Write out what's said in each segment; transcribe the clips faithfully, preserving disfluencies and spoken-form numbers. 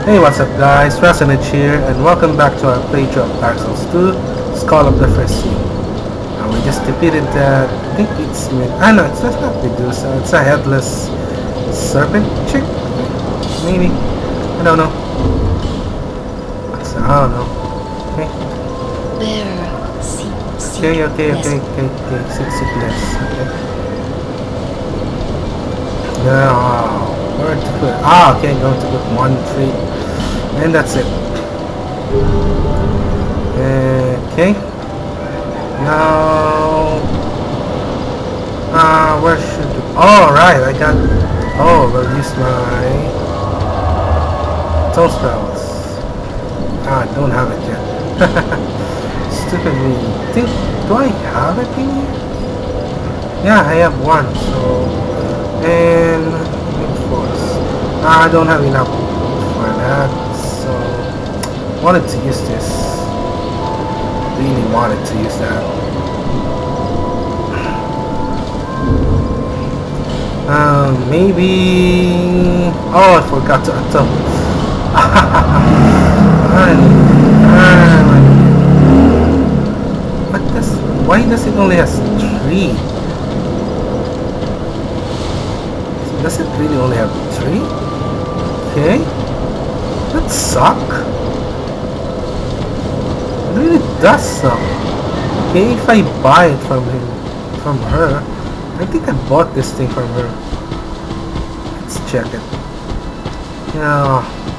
Hey, what's up guys, Rasanich here and welcome back to our playthrough of Dark Souls two, Skull of the First Sea. Uh, we just defeated that, I think it's, ah no, it's that's not Medusa, it's a headless serpent chick, maybe, I don't know. What's, I don't know, okay. Where seek, seek Okay, okay, less. okay, okay, okay, six, six less, okay. Now, where to put, ah okay, going to put one tree. And that's it. Okay. Now, uh, where should? Oh, right. I got. Oh, I'll use my toe spells. Ah, I don't have it yet. Stupid me. Think? Do I have it in here? Yeah, I have one. So, and force. Ah, I don't have enough for that. So, wanted to use this. Really wanted to use that. Um, maybe. Oh, I forgot to until. What does? Why does it only has three? Does it really only have three? Okay. That suck. It really does suck. Okay, if I buy it from him, from her, I think I bought this thing from her. Let's check it. Yeah.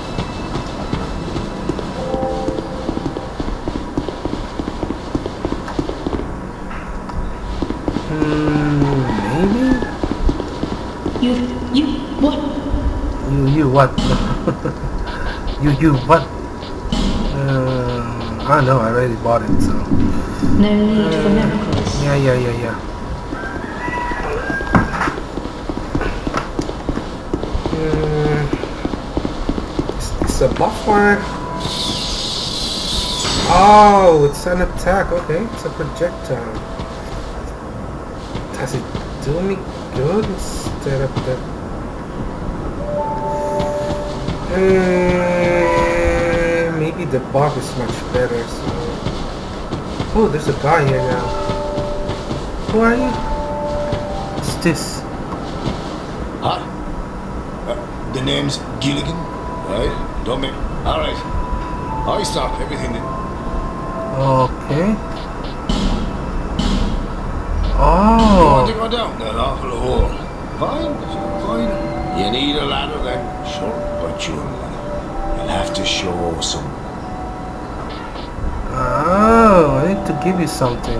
Hmm, maybe? You, you, what? You, you what? You, you, what? Uh, I don't know, I already bought it, so. No need for Uh, miracles. yeah, yeah, yeah, yeah. Uh, is this a buffer? Oh, it's an attack, okay, it's a projectile. Does it do me good instead of the... Uh, maybe the buff is much better. So. Oh, there's a guy here now. Who are you? What's this? Huh? Uh, the name's Gilligan, right? Don't make. All right. I stop everything. That... Okay. You want to Oh. go down that awful hole? Fine, fine. You need a ladder then, sure, but you'll you'll have to show some. Oh, I need to give you something.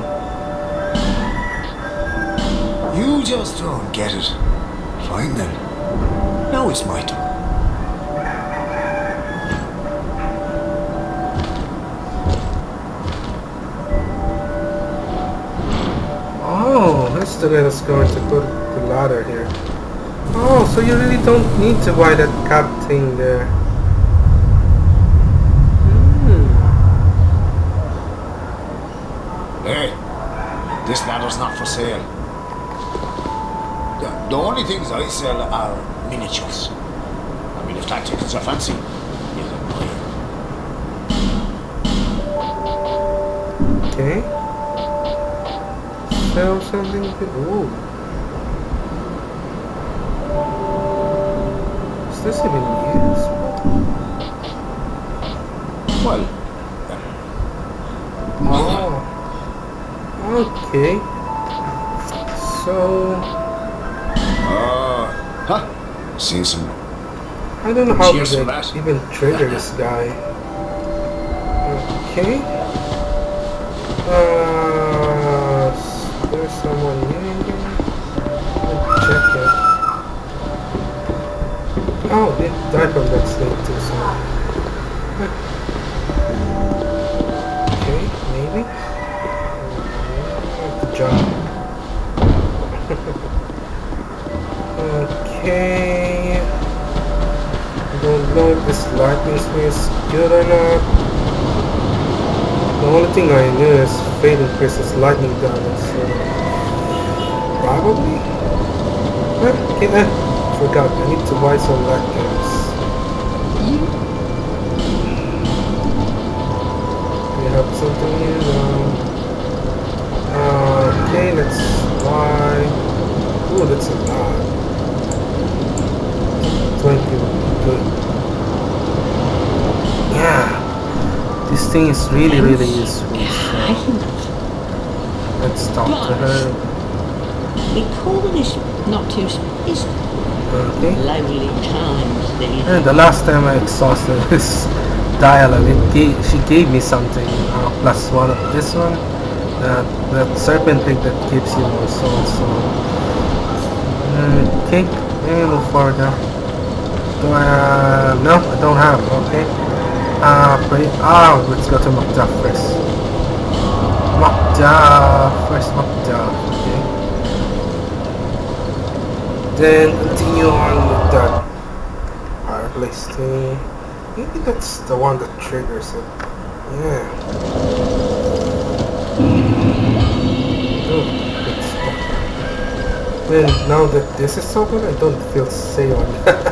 You just don't get it. Fine then. Now it's my turn. Oh, that's the guy that's going to put the ladder here. Oh, so you really don't need to buy that cap thing there. Hmm. Hey, this ladder's not for sale. The, the only things I sell are miniatures. I mean, if that tickles your fancy, you can buy it. Okay. Sell something to... Ooh. Is this even used? Well, Oh. Okay. So... uh, huh? Seen some. I don't know how Cheers to for like, that. even trigger this guy. Okay. Uh, s- there's someone here. Let's check it. Oh, it died from that snake too, so. Okay, maybe. Good job. Okay. Don't know if this lightning speed is good or not. The only thing I knew is Fate increases lightning damage, so probably. Eh, okay, eh, forgot. I need to buy some light guns. We have something new now. Uh, okay, let's fly. Ooh, that's a lot. twenty would be good. Yeah. This thing is really, really useful. So let's talk to her. We call this not too it's Okay. lonely times these. And the last time I exhausted this dialogue, it gave, she gave me something uh, plus one of this one. That that serpent thing that gives you more souls. So okay, let me move forward now. Do I? Uh, no, I don't have. Okay. Uh, pray. Ah, let's go to Macduff first. Macduff first. Macduff. Okay. Then continue on with that fireplace thing. Maybe that's the one that triggers it. Yeah. Oh, it's stuck. Well, now that this is open, I don't feel safe on that.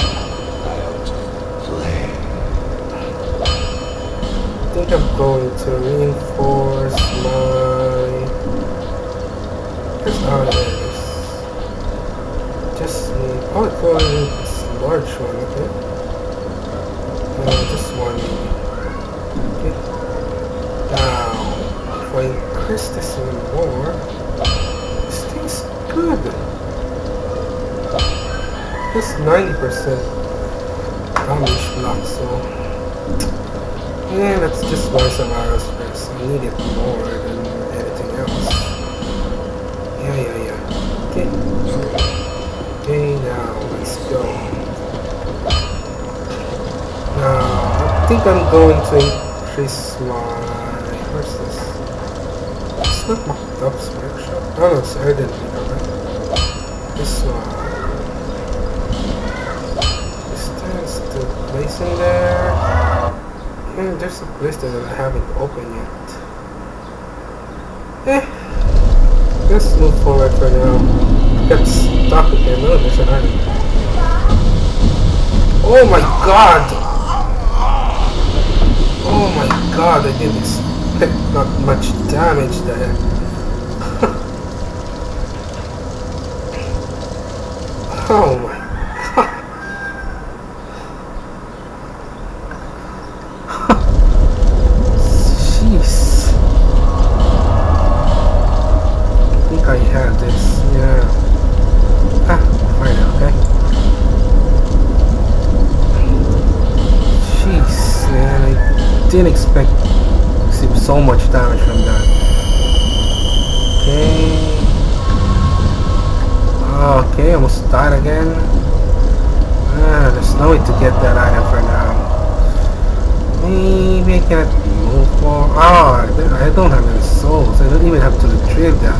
I think I'm going to reinforce my... There's how it is. Just need... Oh, it's a large one, okay. Uh, just one. Okay. Now, if I increase this even more, this thing's good. Just ninety percent damage block, so... Yeah, let's just buy some arrows first. I need it more than anything else. Yeah, yeah, yeah. Okay. Okay, now let's go. Now, I think I'm going to increase my... Where's this? It's not Macduff's workshop. Oh no, it's Erden. This one. Is there still place in there? Yeah, there's a place that I haven't opened yet. Eh. Let's move forward for now. Get stuck again. Oh, there's an island. Oh my god! Oh my god, I didn't expect not much damage there. Oh my god. Jeez. I think I had this, yeah. Ah, fine, okay. Jeez, man, I didn't expect to receive so much damage from that. Okay. Okay, almost died again. Ah, there's no way to get that item for now. Maybe I cannot move forward. Oh, I don't have any souls. I don't even have to retrieve that.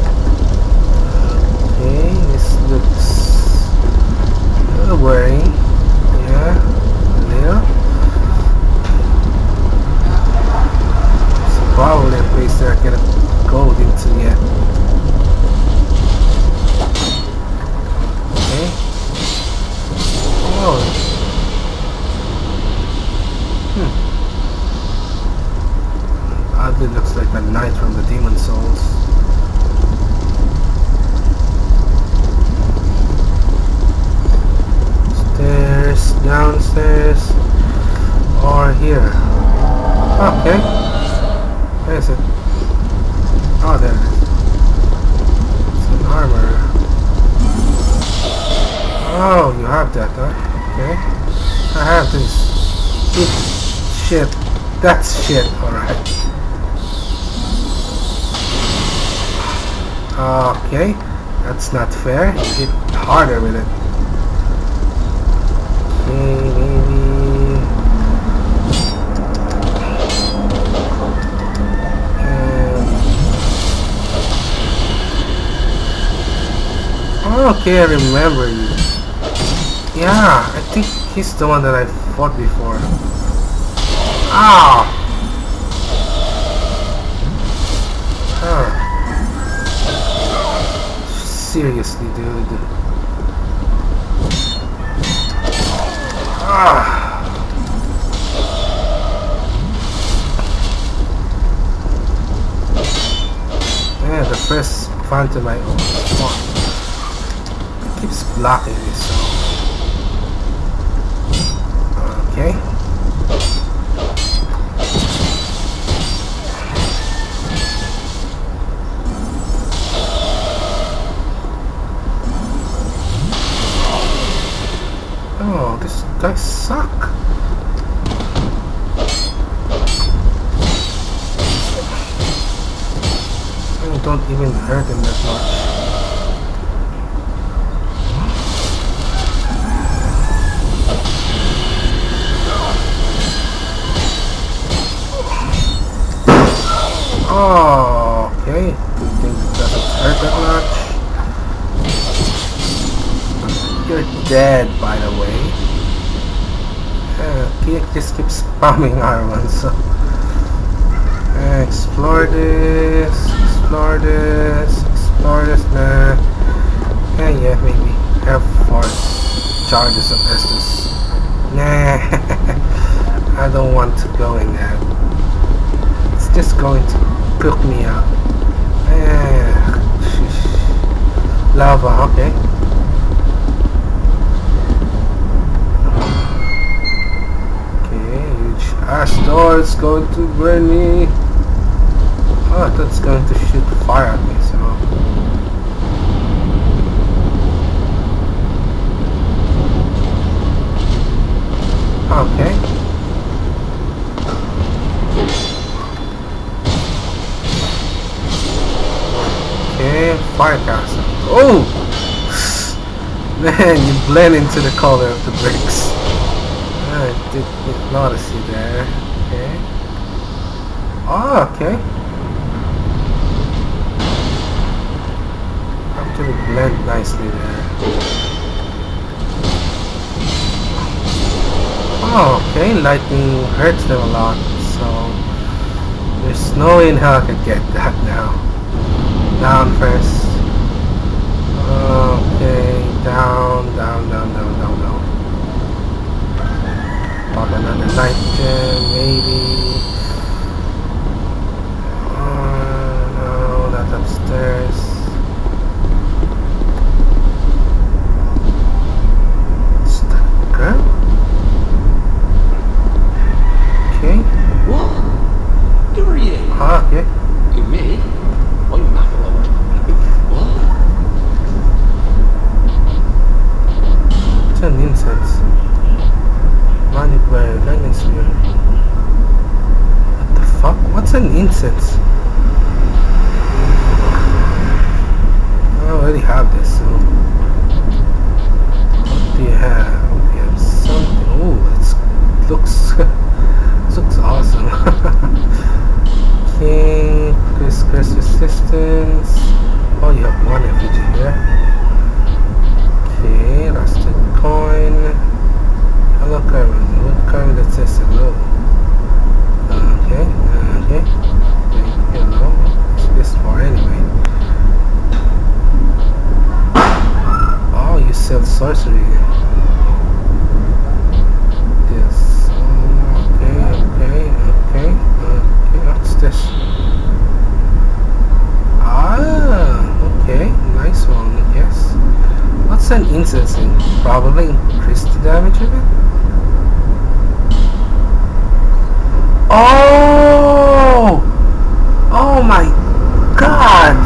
Okay, this looks a little worrying. Yeah, a little. It's probably a place that I cannot go into yet. Okay. Oh. Hmm. Oddly looks like a knight from the Demon Souls. Stairs, downstairs, or here. Okay. Where is it? Oh, there it is. It's an armor. Oh, you have that, huh? Okay. I have this. Oops. Shit. That's shit, alright. Okay. That's not fair. You hit harder with it. Okay, maybe... Um... Okay, I remember you. Yeah, I think he's the one that I fought before. Ah! Huh. Seriously, dude. Ah! first phantom I own. Come on. It keeps blocking me, so. Okay. Oh, this guy suck. I don't even hurt him that much. Oh, okay. Good thing it doesn't hurt that much. You're dead, by the way. Uh, he just keeps spamming R one, so. Uh, explore this, explore this, explore this, nah. Yeah, yeah, maybe. Have force charges of Estus. Nah, I don't want to go in there. It's just going to cook me up. Eh, sheesh. Lava, okay. Ash door is going to burn me. Oh, that's going to shoot fire at me, so. Okay. Okay, fire castle. Oh! Man, you blend into the color of the bricks. I did not notice you there. Okay. Oh, okay. Actually blend nicely there. Oh, okay. Lightning hurts them a lot, so there's no way in hell I could get that now. Down first. Okay, down, down, down, down, down, down. Pop another light gem, maybe. Uh, no, not upstairs. Stuck girl? Okay. What? Who are you? Ah, okay. You me? I'm Mackalower. What? It's an incense. Magic Wire, Lightning Sphere. What the fuck? What's an incense? I already have this, so. What do you have? You have something. Oh, it looks. This looks awesome. King, Chris, Chris resistance. Oh, you have one effigy here. Okay, rusted coin. Hello, Carmen. What Carmen that says hello? Okay, okay. Hello. What's this for anyway? Oh, you sell sorcery. This. Okay, okay, okay. Okay, what's this? Ah, okay. Nice one, I guess. What's an incense in? Probably increase the damage of it? Oh! Oh my god!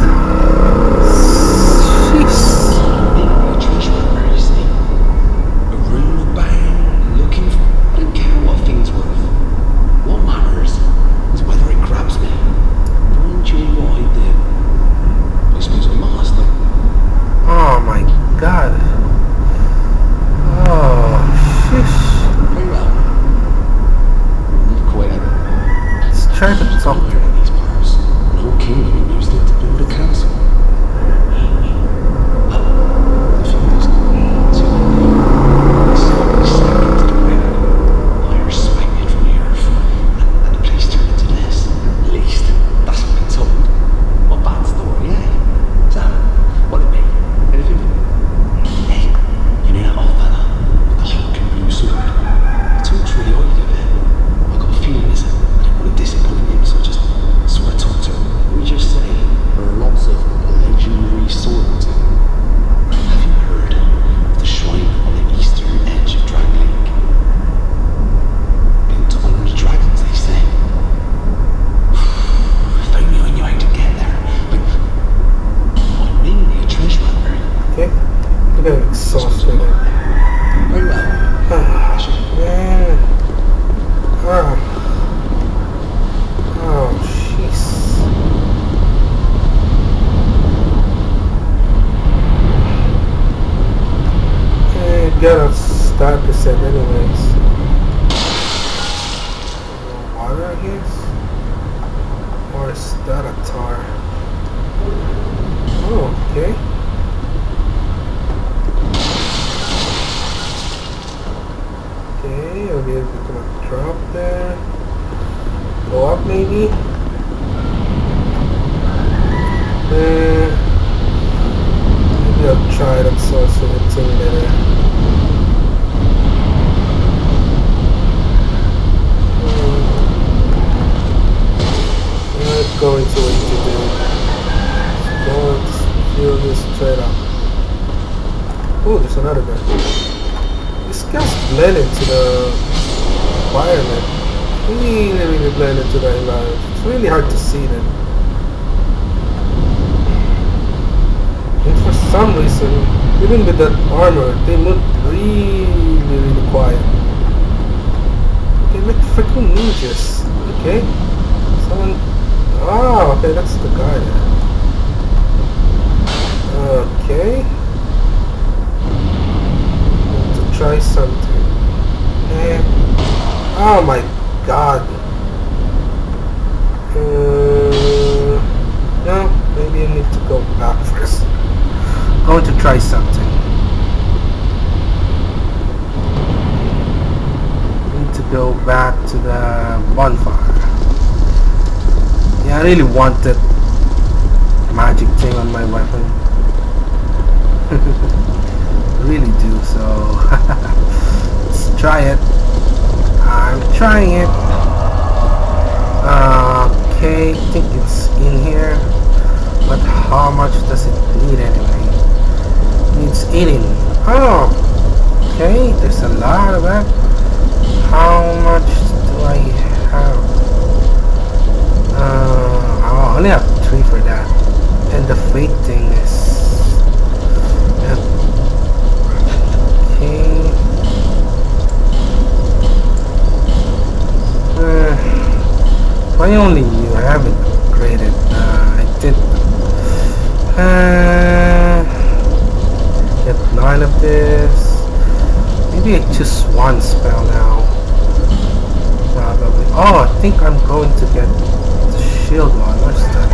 Jeez. Where is he? A room of bang, looking for. I don't care what things worth. What matters is whether it grabs me. Find you what I did. I suppose I must. Oh my god. Oh, sheesh. Very well. You've quit. exhausted. Very well. Man. Oh. Oh, jeez. Okay, gotta start the set anyways. Water, I guess? Or is that a tar? Oh, okay. Okay, I'll be able to kind of drop there. Go up maybe? Uh, maybe I'll try that source of intimidator. Hmm. Not going to what to do. Just going to steal this straight up. Oh, there's another guy. This guy's blended to the environment. Really, really blended to the environment. It's really hard to see them. And for some reason, even with that armor, they look really, really quiet. They're like freaking ninjas. Okay? Someone... Oh, okay, that's the guy there. Okay. Try something. Eh. Oh my god. Uh, no, maybe I need to go back first. Going to try something. Need to go back to the bonfire. Yeah, I really want that magic thing on my weapon. Really do, so let's try it. I'm trying it. Uh, okay, I think it's in here, but how much does it need anyway? It needs eating. Oh, okay, there's a lot of that. How much do I have? Uh, I only have three for that, and the fate thing is I only knew I haven't upgraded. Uh, I did uh, get nine of this. Maybe I choose one spell now. Probably. Oh, I think I'm going to get the shield one. What's that?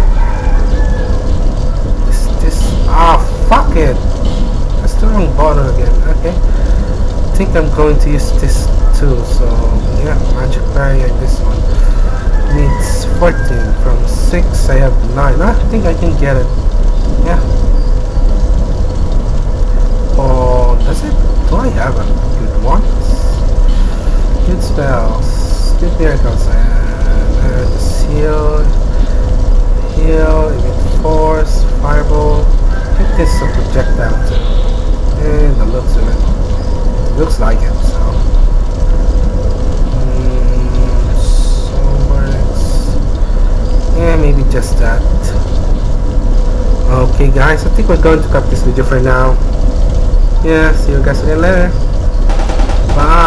Is this? Ah, oh, fuck it. That's the wrong button again. Okay. I think I'm going to use this too. So yeah, magic barrier. This one needs fourteen. From six I have nine. I think I can get it. Yeah. Oh, does it? Do I have a good one? Good spells, good miracles, and uh, just heal, heal, emit force, fireball. I think this is a projectile too. And the looks of it, looks like it. So. Yeah, maybe just that. Okay guys, I think we're going to cut this video for now. Yeah, see you guys again later. Bye.